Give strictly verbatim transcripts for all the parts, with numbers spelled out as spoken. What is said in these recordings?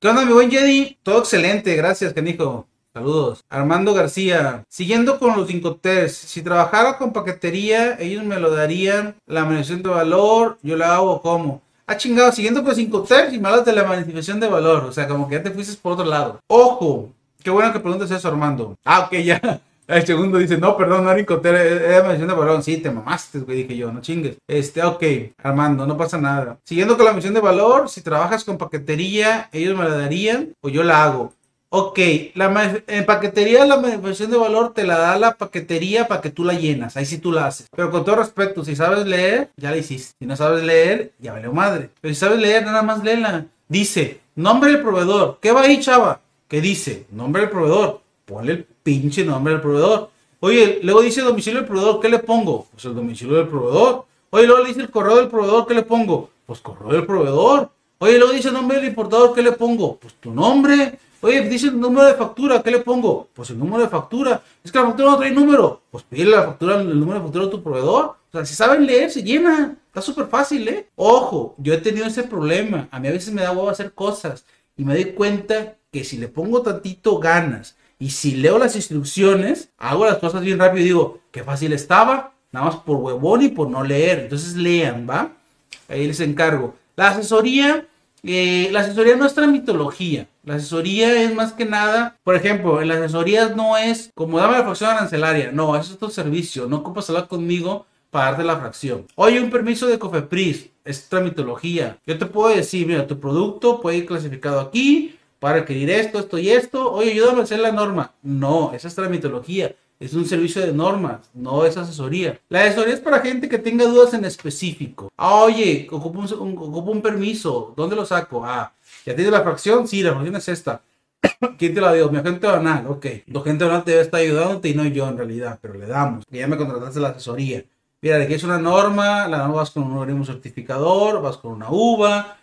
¿Qué onda, mi buen Jedi? Todo excelente, gracias, canijo. Saludos. Armando García. Siguiendo con los cinco T's. Si trabajara con paquetería, ellos me lo darían. La manifestación de valor, yo la hago como. Ah, chingado, siguiendo con cinco T's y me hablas de la manifestación de valor. O sea, como que ya te fuiste por otro lado. Ojo. Qué bueno que preguntes eso, Armando. Ah, ok, ya. El segundo dice, no, perdón, no era Incoter, era manifestación de valor. Sí, te mamaste, güey, dije yo, no chingues. Este, ok, Armando, no pasa nada. Siguiendo con la misión de valor, si trabajas con paquetería, ellos me la darían o yo la hago. Ok, la en paquetería la manifestación de valor te la da la paquetería para que tú la llenas, ahí sí tú la haces. Pero con todo respeto, si sabes leer, ya la hiciste. Si no sabes leer, ya valió madre. Pero si sabes leer, nada más léela. Dice, nombre del proveedor. ¿Qué va ahí, chava? ¿Qué dice? Nombre del proveedor. Ponle el pinche nombre del proveedor. Oye, luego dice domicilio del proveedor, ¿qué le pongo? Pues el domicilio del proveedor. Oye, luego le dice el correo del proveedor, ¿qué le pongo? Pues correo del proveedor. Oye, luego dice el nombre del importador, ¿qué le pongo? Pues tu nombre. Oye, dice el número de factura, ¿qué le pongo? Pues el número de factura. Es que la factura no trae número. Pues pide la factura, el número de factura de tu proveedor. O sea, si saben leer, se llena. Está súper fácil, ¿eh? Ojo, yo he tenido ese problema. A mí a veces me da huevo hacer cosas. Y me doy cuenta que si le pongo tantito ganas y si leo las instrucciones, hago las cosas bien rápido y digo, qué fácil estaba, nada más por huevón y por no leer. Entonces lean, ¿va? Ahí les encargo. La asesoría, eh, la asesoría no es tramitología. La asesoría es más que nada, por ejemplo, en las asesorías no es como dame la fracción arancelaria. No, eso es tu servicio. No ocupas hablar conmigo para darte la fracción. Oye, un permiso de COFEPRIS, es tramitología. Yo te puedo decir, mira, tu producto puede ir clasificado aquí para requerir esto, esto y esto. Oye, ayúdame a hacer la norma. No, esa es tramitología. Es un servicio de normas, no es asesoría. La asesoría es para gente que tenga dudas en específico. Ah, oye, ocupo un, un, ocupo un permiso. ¿Dónde lo saco? Ah, ¿ya tienes la fracción? Sí, la fracción es esta. ¿Quién te la dio? Mi agente banal. Ok. Tu agente banal te debe estar ayudándote y no yo en realidad, pero le damos. Que ya me contrataste la asesoría. Mira, aquí es una norma, la norma vas con un organismo certificador, vas con una uva.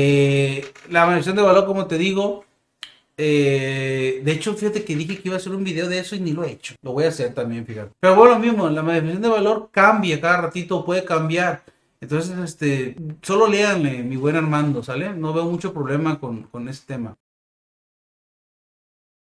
Eh, la manifestación de valor, como te digo, eh, de hecho, fíjate que dije que iba a hacer un video de eso y ni lo he hecho. Lo voy a hacer también, fíjate. Pero bueno, lo mismo, la manifestación de valor cambia cada ratito, puede cambiar. Entonces, este, solo léanle, mi buen Armando, ¿sale? No veo mucho problema con, con este tema.